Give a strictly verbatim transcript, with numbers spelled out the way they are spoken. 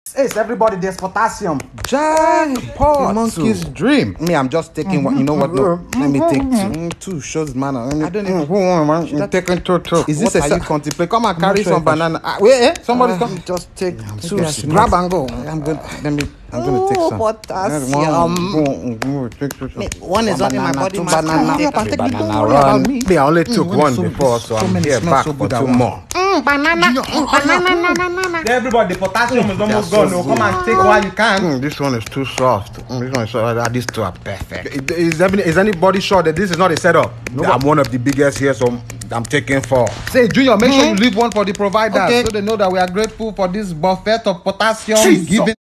Yes, everybody, there's potassium. Jackpot. Monkey's dream. Me, I'm just taking one. You know what? No, let me take two. Two shows, man. I don't even. Who want, man? I'm taking two, two. Is this what a you contemplate? Come and carry some banana. Ah, wait, eh? Somebody's uh, come. Just take two. Grab and go. I'm good. Let me. I'm gonna take some. Potassium. One is only my body. Banana. Banana. Run. Me, I only took one before, so I'm here back for two more. Banana. Banana. Everybody, the potassium is almost gone. No, come and take while you can. Mm, this one is too soft. Mm, this one is soft. These two are perfect. Is, is anybody sure that this is not a setup? No, I'm one of the biggest here, so I'm taking four. Say, Junior, make mm-hmm. sure you leave one for the providers okay. so they know that we are grateful for this buffet of potassium given.